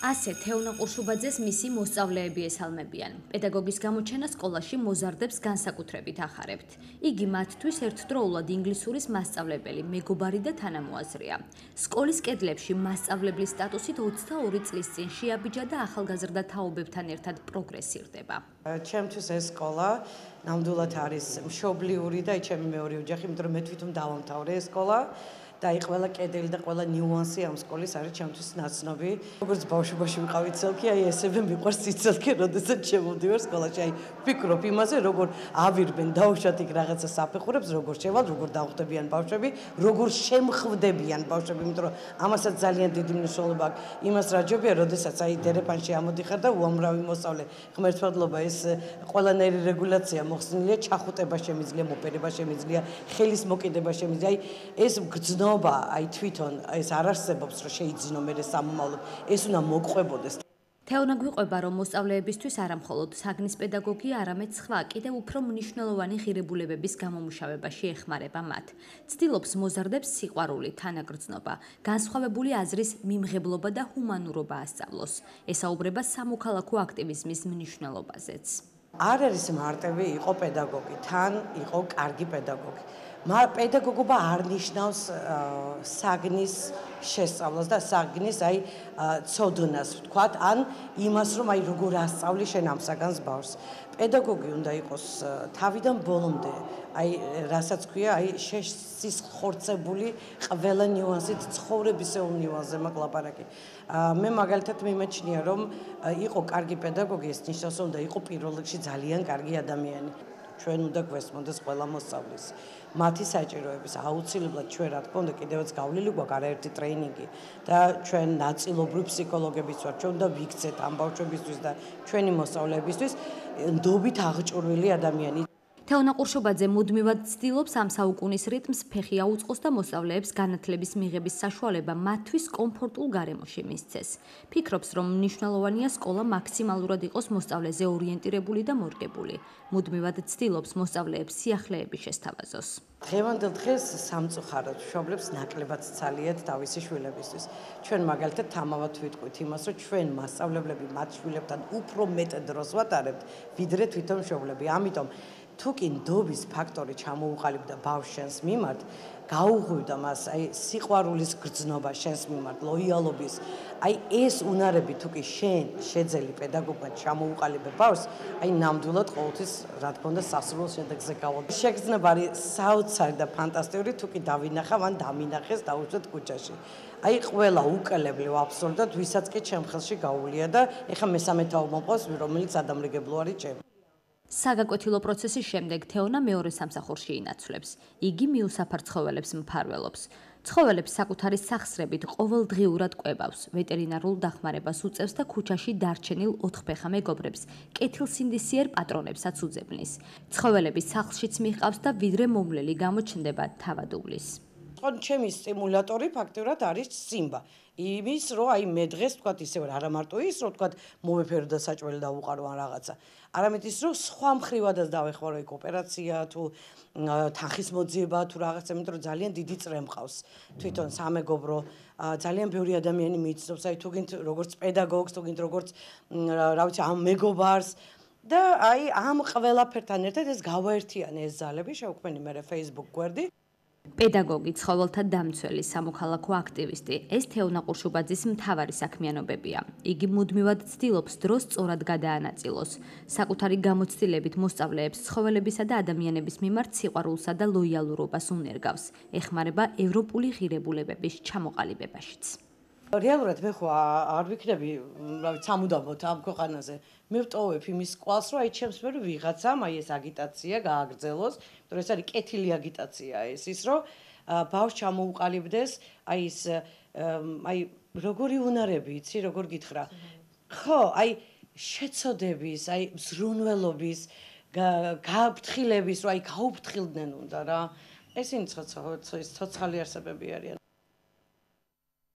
ასე თეონა ყურშუბაძეს მისი მოსწავლეები ესალმებიან. პედაგოგის გამოჩენა სკოლაში მოზარდებს განსაკუთრებით ახარებთ. იგი მათთვის ერთდროულად ინგლისურის მასწავლებელი, მეგობარი და თანამოაზრეა. სკოლის კედლებში მასწავლებლის სტატუსით 22 წლის წინ შეაბიჯა და ახალგაზრდა თაობებთან ერთად პროგრესირდება. ჩემთვის ეს სკოლა ნამდვილად არის მშობლიური და ჩემი მეორე ოჯახი, იმიტომ რომ მე თვითონ დავამთავრე ეს სკოლა. და ყველა კედელი და ყველა ნიუანსი ამ სკოლის არის ჩემთვის ნაცნობი. როგორც ბავშვობაში ვიყავი ცელქი, ესევე მიყვარს ცელქი, როდესაც შემოვდივარ სკოლაში. ვფიქრობ იმაზე, როგორ ავირბენ დაუშვათ იქ რაღაცა საფეხურებს, როგორ შევალ, როგორ დავხვდებიან ბავშვები, როგორ შემხვდებიან ბავშვები, იმიტომ რომ ამასაც ძალიან დიდი მნიშვნელობა აქვს. იმას რაჯობია, როდესაც დერეფანში ამოდიხარ და უამრავი მოსწავლე ღმერთმადლობა ეს ყველანაირი რეგულაცია მოხსნილია, ჩახუტება შემიძლია, მოპერება შემიძლია, ხელის მოკიდება შემიძლია. ეს გრძნობა თვითონ ეს არ არსებობს, რომ შეიძინო მე სამომავლოდ, ეს უნდა მოყვებოდეს. თეონა გვიყვება, რომ მოსწავლეებისთვის არა მხოლოდ საგნის პედაგოგია, არამედ სხვა კიდევ უფრო მნიშვნელოვანი ღირებულებების გამომუშავებაში ეხმარება მათ. ცდილობს მოზარდებს სიყვარული, თანაგრძნობა, განსხვავებული აზრის მიმღებლობა და ჰუმანურობა ასწავლოს. ესაუბრება სამოქალაქო აქტივიზმის მნიშვნელობაზეც. არ არის მარტივი იყო პედაგოგი, თან იყო კარგი პედაგოგი. პედაგოგობა არ ნიშნავს საგნის შესწავლას და საგნის ცოდნას, ვთქვათ, ან იმას, რომ როგორ ასწავლი შენ ამ საგანს ბავშვს. პედაგოგი უნდა იყოს თავიდან ბოლომდე, რასაც ქვია, შესისხორცებული ყველა ნიუანსით, ცხოვრებისეულ ნიუანსზე მაკლაპარაკი. მე მაგალითად მიმეჩნია, რომ იყო კარგი პედაგოგი, ეს ნიშნავს, რომ უნდა იყო პირველ რიგში ძალიან კარგი ადამიანი. ჩვენ უნდა გვესმოდეს ყველა მოსწავლის მათი საჭიროების აუცილებლად ჩვენ რა თქმა უნდა კიდევაც გავლილი გვაქვს არაერთი ტრეინინგი და ჩვენ ნაწილობრივ ფსიქოლოგებიც ვართ, ჩვენ უნდა ვიქცეთ ამ ბავშვებისთვის და ჩვენი მოსწავლეებისთვის ნდობით აღჭურვილი ადამიანი. თეონა ყურშუბაძე მუდმივად ცდილობს ამ საუკუნის რიტმს ფეხი აუწყოს და მოსწავლეებს განათლების მიღების საშუალება მათთვის კომფორტულ გარემოში მისცეს. ფიქრობს, რომ მნიშვნელოვანია სკოლა მაქსიმალურად იყოს მოსწავლეზე ორიენტირებული და მორგებული. მუდმივად ცდილობს მოსწავლეებს სიახლეები შესთავაზოს. დღევანდელ დღეს სამწუხაროდ მშობლებს ნაკლებად სცალიათ თავისი შვილებისთვის. ჩვენ მაგალითად თამამად ვიტყვით იმას, რომ ჩვენ მასწავლებლები მათ შვილებთან უფრო მეტ დროს ვატარებთ, ვიდრე თვითონ მშობლები. ამიტომ თუ კი ნდობის ფაქტორი ჩამოუყალიბდა ბავშვს შენს მიმართ, გაუღვივდა მას სიყვარულის გრძნობა შენს მიმართ, ლოიალობის, ეს უნარები თუ კი შენ შეძელი პედაგოგმა ჩამოუყალიბებ ბავშვს, ნამდვილად ყოველთვის რა თქმა უნდა სასურველ შედეგზე გავავალ. შეგრძნება არის საოცარი და ფანტასტიკური, თუ კი დავინახავ ან დამინახეს დაუშვათ ქუჩაში. ყველა უკელებლივ აბსოლუტად ვისაც კი ჩემ ხელში გაუვლია და ეხა მესამე თაობა მყავს, რომელიც ადამრიგებლო არის ჩემი. საგაკვეთილო პროცესის შემდეგ თეონა მეორე სამსახურში ინაცვლებს. იგი მიუსაფარ ცხოველებს მფარველობს. ცხოველებს საკუთარი სახსრებით ყოველდღიურად კვებავს, ვეტერინარულ დახმარებას უწევს და ქუჩაში დარჩენილ 4 ფეხა მეგობრებს კეთილსინდისიერ პატრონებსაც უძებნის. ცხოველების სახლშიც მიჰყავს და ვიდრე მომვლელი გამოჩნდება თავადუვლის. ჩემი სტიმულატორი ფაქტურად არის სიმბა. იმის, რომ მე დღეს თქვათ ისევ არა მარტო ის, რომ თქვათ მოვეფერო და საჭველი დავუყარო ან რაღაცა. არამედ ის, რომ სხვა მხრივადაც დავეხმარო იქ ოპერაცია თუ თანხის მოძიება თუ რაღაცა, იმიტომ რომ ძალიან დიდი წრე მყავს. თვითონ სამეგობრო, ძალიან ბევრი ადამიანი მიცნობს, თუ გინდ როგორც პედაგოგს, თუ გინდ როგორც რა ვიცი, ამ მეგობარს და ამ ყველაფერთან ერთად ეს გავაერთიანე ეს ძალები, შევქმნი მე Facebook გვერდი. პედაგოგი, ცხოველთა დამცველი, სამოქალაქო აქტივისტი, ეს თეონა ყურშუბაძის მთავარი საქმიანობებია. იგი მუდმივად ცდილობს დროს სწორად გადაანაწილოს. საკუთარი გამოცდილებით მოსწავლეებს ცხოველებისა და ადამიანების მიმართ სიყვარულსა და ლოიალურობას უნერგავს. ეხმარება ევროპული ღირებულებების ჩამოყალიბებაშიც. რეალურად მე ხო არ ვიქნები, სამუდამოდ ამ ქვეყანაზე. მე ვტოვებ იმის კვალს, რომ ჩემს მე ვიღაცამ ეს აგიტაცია გააგრძელოს, იმიტომ რომ ეს არის კეთილი აგიტაცია ეს ის, რომ ბავშვს ჩამოუყალიბდეს ის როგორი უნარები, იცი, როგორ გითხრა. ხო, შეცოდების, მზრუნველობის, გაფრთხილების, რომ გაუფრთხილდნენ უნდა რა. ესენი ცოცხალი არსებები არიან.